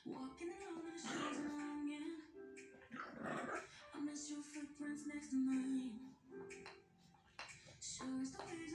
Walking alone in the shoes longing. I miss your footprints next to mine. Sure as the way